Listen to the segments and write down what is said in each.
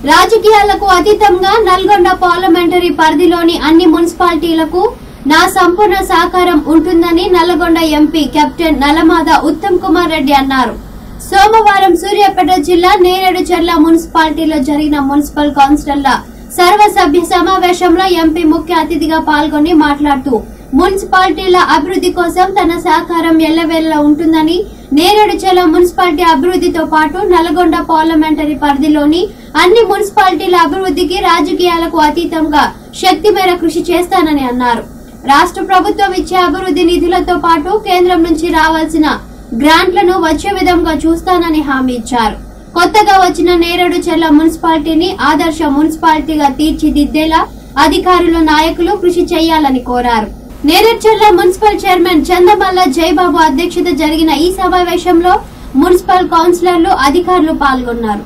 రాజకీయాలకు అతీతంగా నల్గొండ పార్లమెంటరీ పరిధిలోని అన్ని మున్సిపాలిటీలకు నా సంపూర్ణ సహకారం ఉంటుందని నల్గొండ ఎంపీ కెప్టెన్ నల్లమాద ఉత్తమ్ కుమార్ రెడ్డి అన్నారు. సోమవారం సూర్యాపేట జిల్లా నేరేడుచర్ల మున్సిపాలిటీలో జరిగిన మున్సిపల్ కౌన్సిలర్ల సర్వసభ్య సమావేశంలో ఎంపీ ముఖ్య అతిథిగా పాల్గొని మాట్లాడుతూ మున్సిపాలిటీల అభివృద్ధి కోసం తన సహకారం ఎల్లవేళలా ఉంటుందని, నేరేడుచర్ల మున్సిపాలిటీ అభివృద్ధితో పాటు నల్గొండ పార్లమెంటరీ పరిధిలోని అన్ని మున్సిపాలిటీల అభివృద్ధికి రాజకీయాలకు అతీతంగా శక్తి మేర కృషి చేస్తానని అన్నారు. రాష్ట్ర ప్రభుత్వం ఇచ్చే అభివృద్ధి నిధులతో పాటు కేంద్రం నుంచి రావాల్సిన గ్రాంట్లను వచ్చే విధంగా చూస్తానని హామీ ఇచ్చారు. కొత్తగా వచ్చిన నేరేడుచర్ల మున్సిపాలిటీని ఆదర్శ మున్సిపాలిటీగా తీర్చిదిద్దేలా అధికారులు, నాయకులు కృషి చేయాలని కోరారు. నేరేడుచర్ల మున్సిపల్ చైర్మన్ చందమల్ల జయబాబు అధ్యక్షత జరిగిన ఈ సమావేశంలో మున్సిపల్ కౌన్సిలర్లు, అధికారులు పాల్గొన్నారు.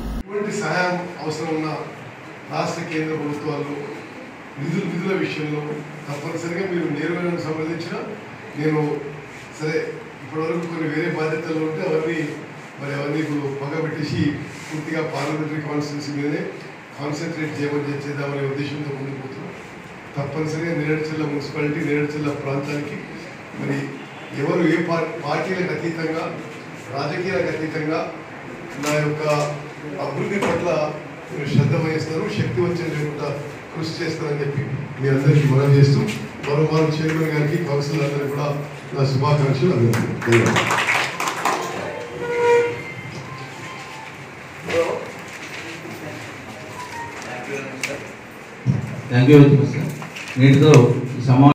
నిధుల విషయంలో తప్పనిసరిగా మీరు నేరుగా సంప్రదించిన నేను సరే ఇప్పటివరకు కొన్ని వేరే బాధ్యతలు ఉంటే అవన్నీ ఇప్పుడు పగబెట్టేసి పూర్తిగా పార్లమెంటరీ కాన్స్టిట్యున్సీ మీదనే కాన్సన్ట్రేట్ చేద్దామనే ఉద్దేశంతో ముందుకు పోతున్నాం. తప్పనిసరిగా నేరేడుచర్ల మున్సిపాలిటీ, నేరేడుచర్ల ప్రాంతానికి మరి ఎవరు ఏ పార్టీలకు అతీతంగా, రాజకీయాలకు అతీతంగా నా యొక్క అభివృద్ధి పట్ల మీరు శ్రద్ధ వహిస్తారు, శక్తి వచ్చే లేకుండా కృషి చేస్తారని చెప్పి మీ అందరికీ మనం చేస్తూ మరోమారు చైర్మన్ గారికి, కౌన్సిలర్ అందరికీ కూడా నా శుభాకాంక్షలు అందజేస్తున్నాను. Thank you.